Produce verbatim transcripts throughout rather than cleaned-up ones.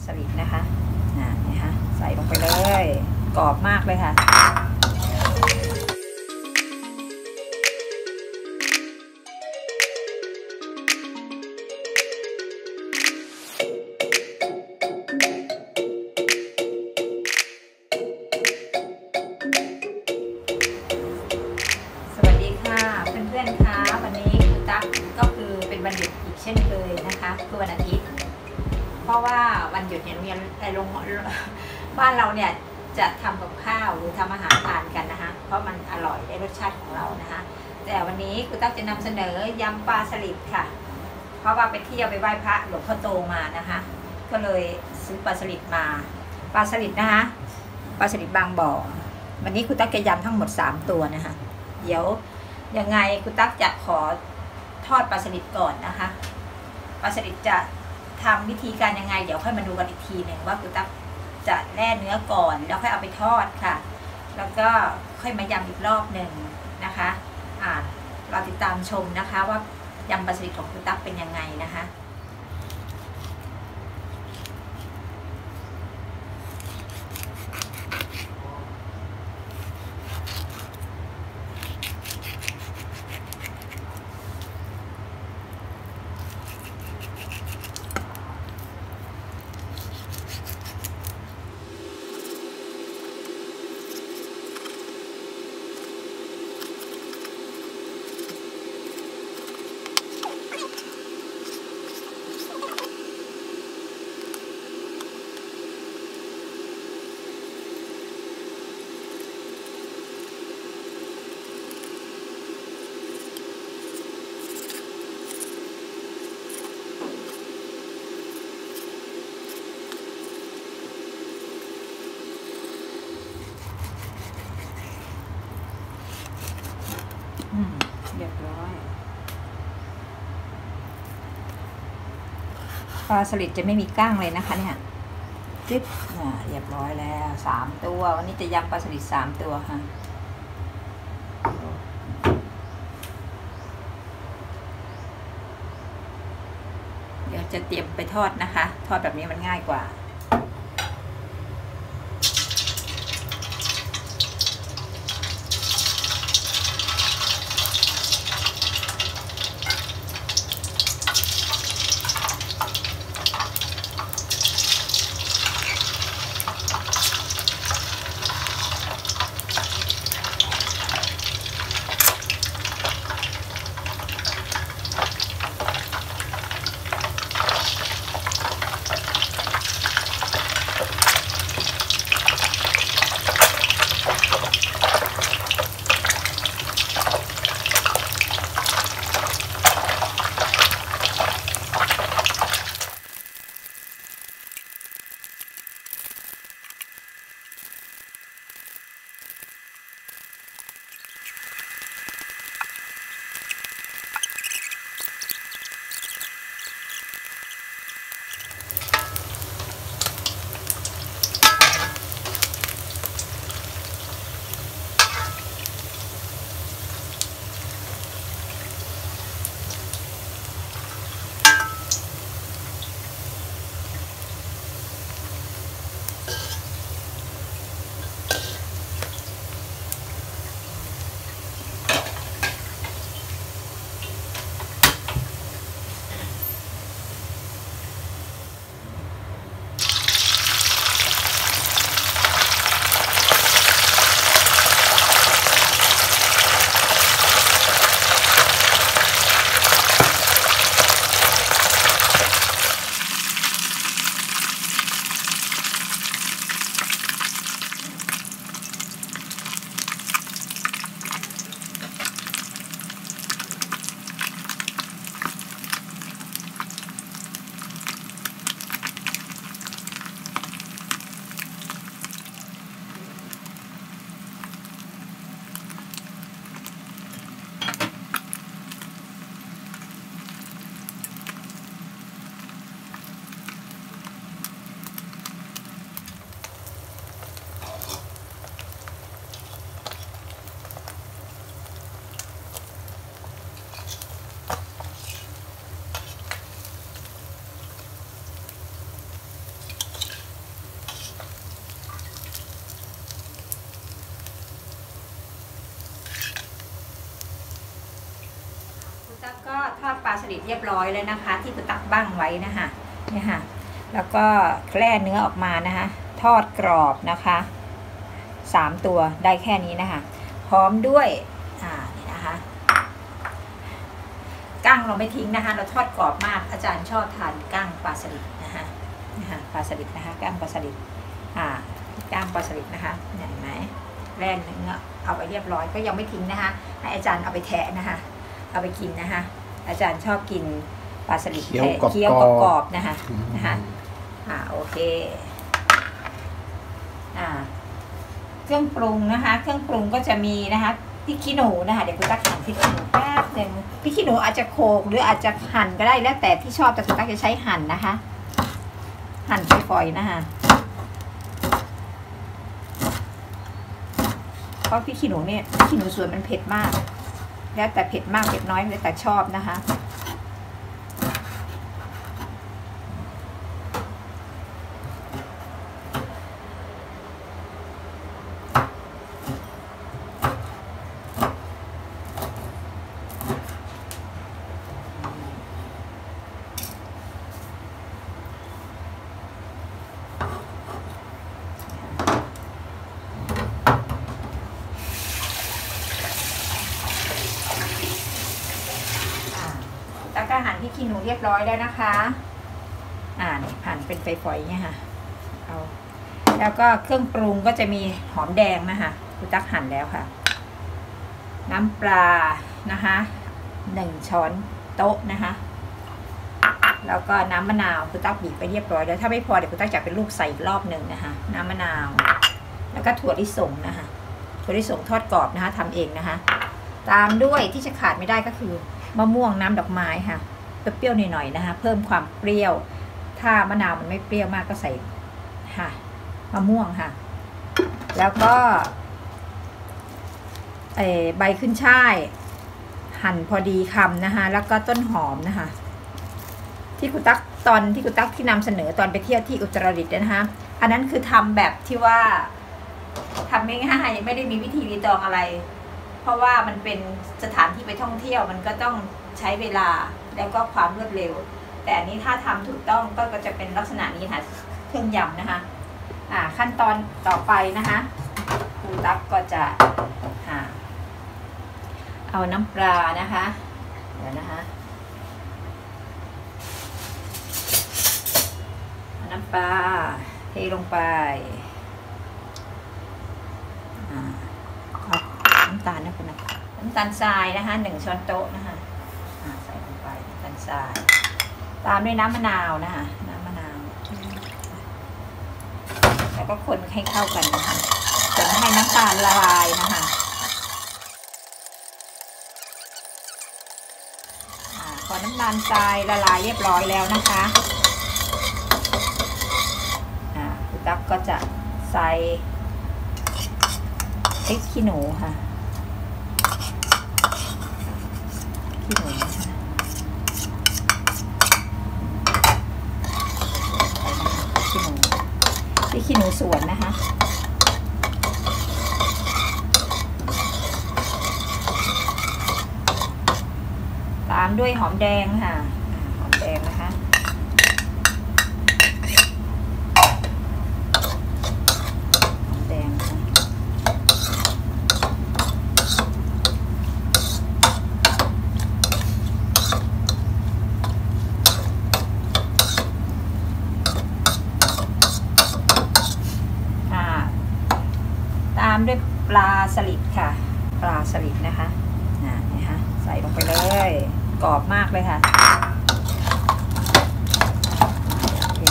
สลิดนะคะอ่านี่ค่ะใส่ลงไปเลยกรอบมากเลยค่ะสวัสดีค่ะเพื่อนๆค่ะวันนี้ครูตั๊กก็คือเป็นวันหยุดอีกเช่นเคยนะคะคือวันอาทิตย์เพราะว่าวันหยุดเนี่ยโรงเรียนโรงบ้านเราเนี่ยจะทำกับข้าวหรือทำอาหารทานกันนะคะเพราะมันอร่อยได้รสชาติของเรานะคะแต่วันนี้ครูตั๊กจะนำเสนอยำปลาสลิดค่ะเพราะว่าไปเที่ยวไปไหว้พระหลวงพ่อโตมานะคะก็เลยซื้อปลาสลิดมาปลาสลิดนะคะปลาสลิดบางบ่อวันนี้ครูตั๊กจะยำทั้งหมดสามตัวนะคะเดี๋ยวยังไงครูตั๊กจะขอทอดปลาสลิดก่อนนะคะปลาสลิดจะทำวิธีการยังไงเดี๋ยวค่อยมาดูกันอีกทีหนึ่งว่าครูตั๊กจะแล่เนื้อก่อนแล้วค่อยเอาไปทอดค่ะแล้วก็ค่อยมายำอีกรอบหนึ่งนะคะอ่าเราติดตามชมนะคะว่ายำปลาสลิดของครูตั๊กเป็นยังไงนะคะเรียบร้อยปลาสลิดจะไม่มีก้างเลยนะคะเนี่ยจิ๊บอ่าเรียบร้อยแล้วสามตัววันนี้จะยำปลาสลิดสามตัวค่ะเดี๋ยวจะเตรียมไปทอดนะคะทอดแบบนี้มันง่ายกว่าลิดเรียบร้อยแล้วนะคะที่ตักบ้างไว้นะคะเนี่ยค่ะแล้วก็แล่เนื้อออกมานะคะทอดกรอบนะคะสามตัวได้แค่นี้นะคะพร้อมด้วยอ่านี่นะคะกั้งเราไม่ทิ้งนะคะเราทอดกรอบมากอาจารย์ชอบทานกั้งปลาสลิดนะคะนะคะปลาสลิดนะคะกั้งปลาสลิดอ่ากั้งปลาสลิดนะคะเห็นไหมแล่เนื้อเอาไปเรียบร้อยก็ยังไม่ทิ้งนะคะให้อาจารย์เอาไปแทะนะคะเอาไปกินนะคะอาจารย์ชอบกินปลาสลิดแทะเคี้ยวกรอบๆนะคะนะคะอ่าโอเคอ่าเครื่องปรุงนะคะเครื่องปรุงก็จะมีนะคะพริกขี้หนูนะคะเดี๋ยวคุณตั๊กหั่นพริกขี้หนูแป๊บหนึ่งพริกขี้หนูอาจจะโขลกหรืออาจจะหั่นก็ได้แล้วแต่ที่ชอบแต่คุณตั๊กจะใช้หั่นนะคะหั่นฝอยๆนะคะเพราะพริกขี้หนูเนี่ยพริกขี้หนูสวนมันเผ็ดมากแล้วแต่เผ็ดมากเผ็ดน้อยแล้วแต่ชอบนะคะแล้วก็หั่นพริกขี้หนูเรียบร้อยแล้วนะคะอ่านี่หั่นเป็นฝอยๆเนี่ยค่ะเอาแล้วก็เครื่องปรุงก็จะมีหอมแดงนะคะคุณตั๊กหั่นแล้วค่ะน้ำปลานะคะหนึ่งช้อนโต๊ะนะคะแล้วก็น้ำมะนาวคุณตั๊กบีบไปเรียบร้อยแล้วถ้าไม่พอเดี๋ยวคุณตั๊กจะเป็นลูกใส่อีกรอบหนึ่งนะคะน้ำมะนาวแล้วก็ถั่วลิสงนะคะถั่วลิสงทอดกรอบนะคะทำเองนะคะตามด้วยที่จะขาดไม่ได้ก็คือมะม่วงน้ำดอกไม้ค่ะเปรี้ยวๆหน่อยๆนะคะเพิ่มความเปรี้ยวถ้ามะนาวมันไม่เปรี้ยวมากก็ใส่ค่ะมะม่วงค่ะแล้วก็ใบขึ้นช่ายหั่นพอดีคำนะคะแล้วก็ต้นหอมนะคะที่คุณตั๊กตอนที่คุณตั๊กที่นำเสนอตอนไปเที่ยวที่อุตรดิตถ์นะคะอันนั้นคือทำแบบที่ว่าทำง่ายๆไม่ได้มีวิธีรีตองอะไรเพราะว่ามันเป็นสถานที่ไปท่องเที่ยวมันก็ต้องใช้เวลาแล้วก็ความรวดเร็วแต่อันนี้ถ้าทำถูกต้องก็จะเป็นลักษณะนี้ค่ะเครื่องยำนะคะอ่าขั้นตอนต่อไปนะคะครูตั๊กก็จะอ่าเอาน้ำปลานะคะเดี๋ยวนะคะเอาน้ำปลาเทลงไปอ่าน้ำตาลนะคุณนะน้ำตาลทรายนะคะหนึ่งช้อนโต๊ะนะคะใส่ลงไปน้ำตาลทรายตามด้วยน้ำมะนาวนะคะน้ำมะนาวแล้วก็คนให้เข้ากันนะคะจนให้น้ำตาลละลายนะคะพอน้ำตาลทรายละลายเรียบร้อยแล้วนะคะคุณตั๊กก็จะใส่พริกขี้หนูค่ะขี้หนูขี้หนูพริกขี้หนูสวนนะคะตามด้วยหอมแดงค่ะหอมแดงนะคะหอมแดงค่ะตามด้วยปลาสลิดค่ะปลาสลิดนะคะอ่านี่ค่ะใส่ลงไปเลยกรอบมากเลยค่ะโอเค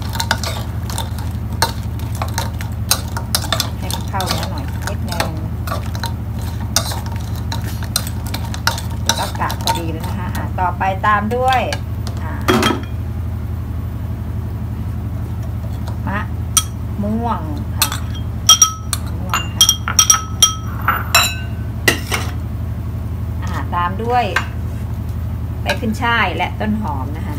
ให้มันเข้าเนื้อหน่อยนิดนึงก็กะพอดีแล้วนะคะอ่าต่อไปตามด้วยอ่ามะม่วงค่ะตามด้วยใบขึ้นช่ายและต้นหอมนะคะ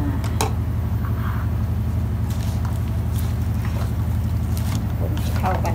คนเข้ากัน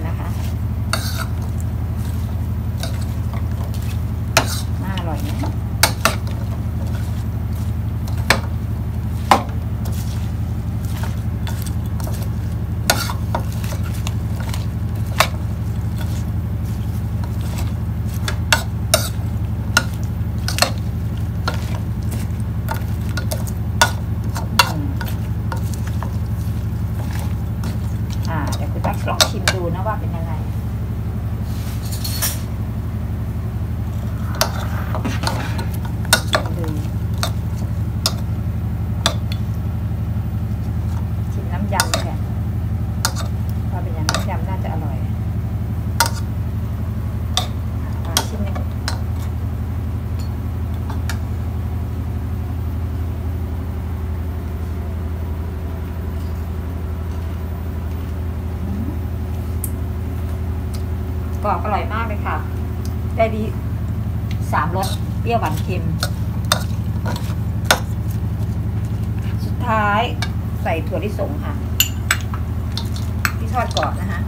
กรอบอร่อยมากเลยค่ะได้ดีสามรสเปรี้ยวหวานเค็มสุดท้ายใส่ถั่วลิสงค่ะที่ทอดกรอบนะคะ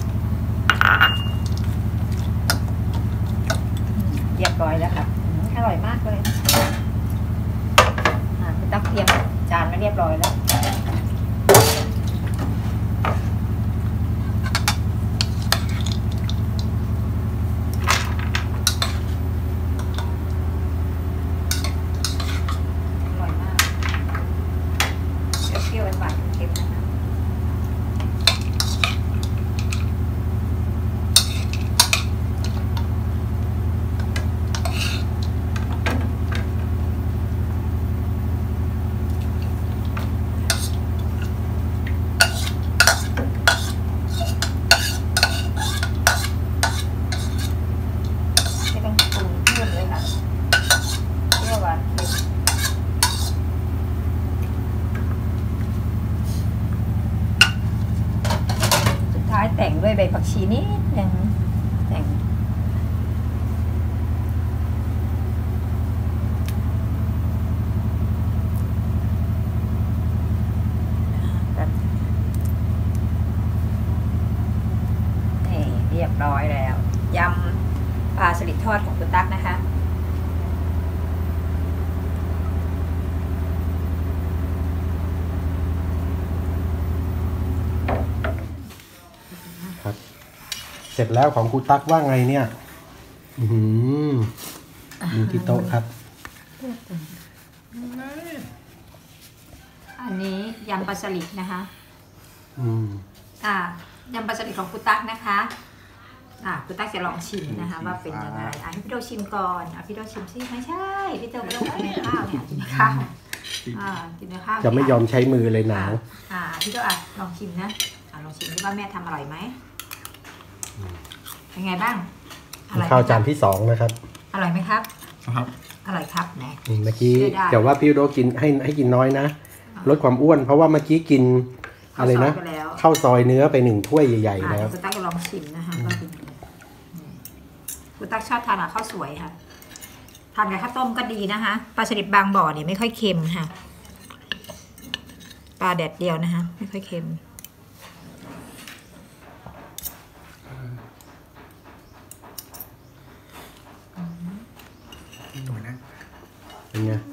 เรียบร้อยแล้วค่ะอร่อยมากเลยคุณตั๊กเตรียมจานมาเรียบร้อยแล้วแต่งด้วยใบผักชีนิดนึงแต่งนี่เรียบร้อยแล้วยำปลาสลิดทอดของคุณตั๊กนะคะเสร็จแล้วของครูตั๊กว่าไงเนี่ยอืมดูที่โต๊ะครับอันนี้ยำปลาสลิดนะคะอืมอ่ายำปลาสลิดของครูตั๊กนะคะอ่าครูตั๊กจะลองชิมนะคะว่าเป็นยังไงอ่ะให้พี่โดชิมก่อนอ่ะพี่โดชิมซิไม่ใช่พี่โดไม่ต้องกินในข้าวเนี่ยกินในข้าวอ่ากินในข้าวจะไม่ยอมใช้มือเลยหนาวอ่าพี่โดอ่ะลองชิมนะอ่ะลองชิมดูว่าแม่ทำอร่อยไหมเป็นไงบ้างข้าวจานที่สองนะครับอร่อยไหมครับครับอร่อยครับไหนเมื่อกี้แต่ว่าพี่โดกินให้ให้กินน้อยนะลดความอ้วนเพราะว่าเมื่อกี้กินอะไรนะข้าวซอยเนื้อไปหนึ่งถ้วยใหญ่ๆแล้วคุณตั๊กลองชิมนะคะว่าเป็นยังไงคุณตั๊กชอบทานกับข้าวสวยค่ะทานกับข้าวต้มก็ดีนะคะปลาสลิดบางบ่อเนี่ยไม่ค่อยเค็มค่ะปลาแดดเดียวนะคะไม่ค่อยเค็มเป็นไง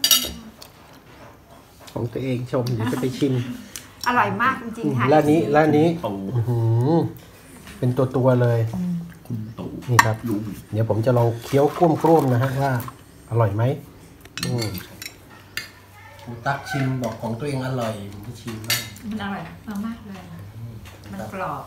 ของตัวเองชมเดี๋ยวจะไปชิมอร่อยมากจริงๆค่ะร้านนี้ร้านนี้เป็นตัวตัวเลยนี่ครับเดี๋ยวผมจะลองเคี้ยวกลุ้มๆนะฮะว่าอร่อยไหมครูตั๊กชิมบอกของตัวเองอร่อยผมจะชิมบ้างมันอร่อยมากเลยมันกรอบ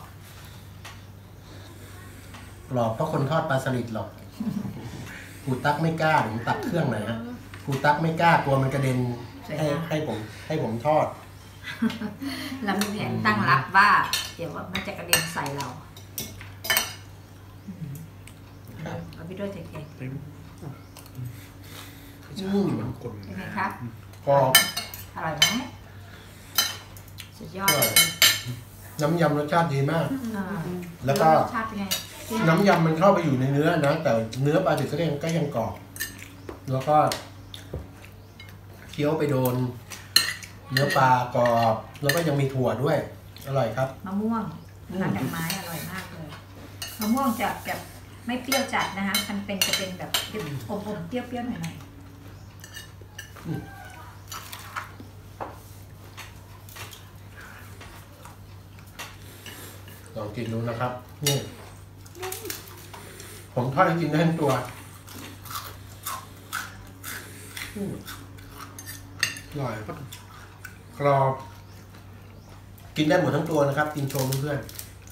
กรอบเพราะคนทอดปลาสลิดหรอกครูตั๊กไม่กล้าผมตักเครื่องไหนฮะครูตั๊กไม่กล้ากลัวมันกระเด็นให้ให้ผมให้ผมทอดแล้วมีแผนตั้งรับว่าเดี๋ยวว่ามันจะกระเด็นใส่เราเอาพี่ด้วยเจ๊ๆอืมเป็นไงครับกรอบอร่อยไหมสุดยอดน้ำยำรสชาติดีมากแล้วก็น้ำยำมันเข้าไปอยู่ในเนื้อนะแต่เนื้อปลาสลิดก็ยังก็ยังกรอบแล้วก็เคี้ยวไปโดนเนื้อปลากรอบแล้วก็ยังมีถั่วด้วยอร่อยครับมะม่วงน้ำดอกไม้อร่อยมากเลยมะม่วงจะแบบไม่เปรี้ยวจัดนะคะมันเป็นจะเป็นแบบอมๆเปรี้ยวๆหน่อยลองกินดูนะครับนี่ผมทอดให้กินได้ทั้งตัวอร่อยก็กรอบกินได้หมดทั้งตัวนะครับกินโชว์เพื่อน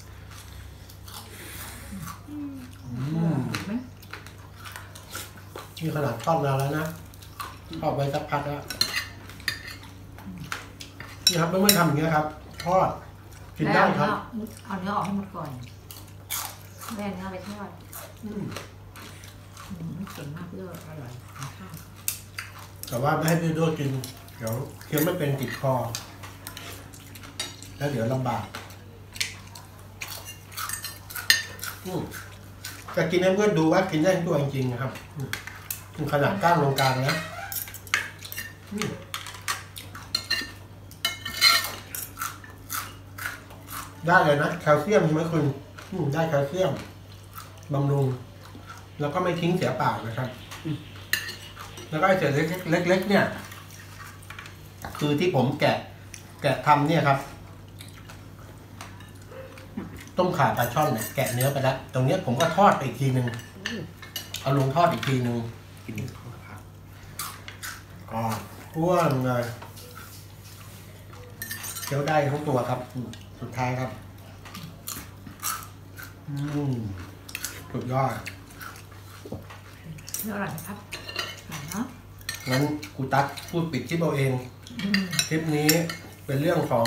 นี่ขนาดทอดนานแล้วนะทอดไว้สักพักแล้วนี่ครับไม่ทำอย่างนี้ครับทอดกินได้ครับเอาเนื้อออกให้หมดก่อนแม่เนื้อไปทอดเก่งมากเลยอร่อยแต่ว่าไม่ให้พี่ด้วยกินเดี๋ยวเคี้ยวไม่เป็นติดคอแล้วเดี๋ยวลำบากจะกินให้เพื่อนดูว่ากินได้ทั้งตัวจริงๆนะครับขนาดก้างลงกลางนะได้เลยนะแคลเซียมใช่ไหมคุณได้แคลเซียมบำรุงแล้วก็ไม่ทิ้งเสียเปล่านะครับแล้วก็ไอ้เศษเล็กๆเนี่ยคือที่ผมแกะแกะทำเนี่ยครับต้มข่าปลาช่อนเนี่ยแกะเนื้อไปแล้วตรงนี้ผมก็ทอดไปอีกทีหนึ่งเอาลงทอดอีกทีหนึ่งกินครับอ๋อพ่วงเลยเคี้ยวได้ทั้งตัวครับสุดท้ายครับอืมสุดยอดอร่อยครับเนาะงั้นกูตั๊กพูดปิดคลิปเอาเองคลิปนี้เป็นเรื่องของ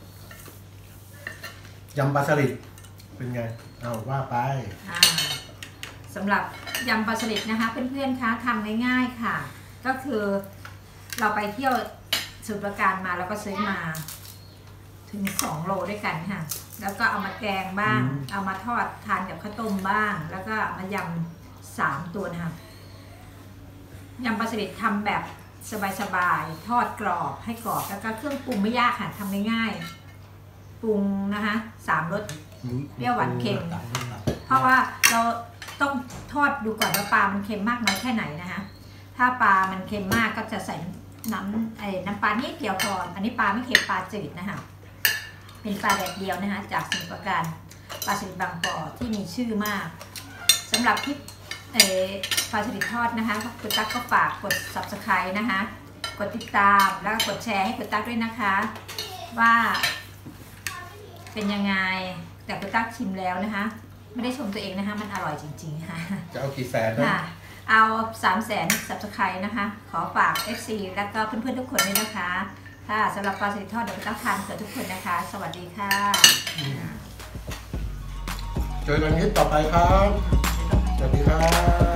ยำปลาสลิดเป็นไงเอาว่าไปสำหรับยำปลาสลิดนะคะเพื่อนๆคะทำง่ายๆค่ะก็คือเราไปเที่ยวสมุทรปราการมาแล้วก็ซื้อมาถึงสองโลด้วยกันค่ะแล้วก็เอามาแกงบ้างเอามาทอดทานกับข้าวต้มบ้างแล้วก็มายำสามตัวนะคะยำปลาสลิดทำแบบสบายๆทอดกรอบให้กรอบแล้วก็เครื่องปรุงไม่ยากค่ะทำง่ายๆปรุงนะคะสามรสเปรี้ยวหวานเค็มเพราะว่าเราต้องทอดดูก่อนว่าปลามันเค็มมากน้อยแค่ไหนนะคะถ้าปลามันเค็มมากก็จะใส่น้ำไอ้น้ำปลานิดเดียวพออันนี้ปลาไม่เค็มปลาจืดนะคะเป็นปลาแดดเดียวนะคะจากสมุทรปราการปลาสลิดบางปอที่มีชื่อมากสำหรับคลิปปลาสลิดทอดนะคะคุณตั๊กก็ฝากกด ซับสไครบ์ นะคะกดติดตามแล้วก็กดแชร์ให้คุณตั๊กด้วยนะคะว่าเป็นยังไงแต่คุณตั๊กชิมแล้วนะคะไม่ได้ชมตัวเองนะคะมันอร่อยจริงๆค่ะจะเอากี่แสนนะเอาสามแสน ซับสไครบ์ นะคะขอฝาก เอฟ ซี แล้วก็เพื่อนๆทุกคนด้วยนะคะค่ะสำหรับปลาสลิดทอดเดี๋ยวคุณตั๊กทานเกิดทุกคนนะคะสวัสดีค่ะเจอกันคลิปต่อไปครับสวัสดีครับ